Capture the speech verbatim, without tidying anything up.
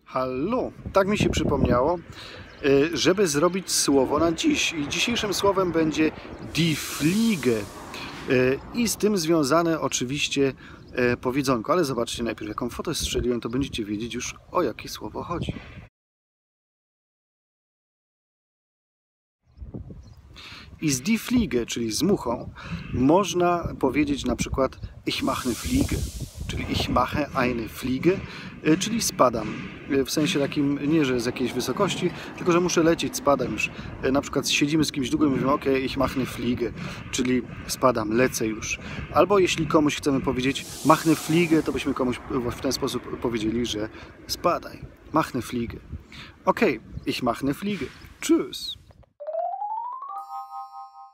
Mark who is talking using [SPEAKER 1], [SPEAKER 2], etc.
[SPEAKER 1] Hallo, tak mi się przypomniało, żeby zrobić słowo na dziś. I dzisiejszym słowem będzie die Fliege. I z tym związane oczywiście powiedzonko, ale zobaczcie najpierw, jaką fotę strzeliłem, to będziecie wiedzieć już, o jakie słowo chodzi. I z die Fliege, czyli z muchą, można powiedzieć na przykład ich mache eine Fliege, czyli ich mache eine Fliege, czyli spadam. W sensie takim, nie że z jakiejś wysokości, tylko że muszę lecieć, spadam już. Na przykład siedzimy z kimś długo i mówimy, ok, ich mache eine Fliege, czyli spadam, lecę już. Albo jeśli komuś chcemy powiedzieć mache eine Fliege, to byśmy komuś w ten sposób powiedzieli, że spadaj, mache eine Fliege. Ok, ich mache eine Fliege. Tschüss.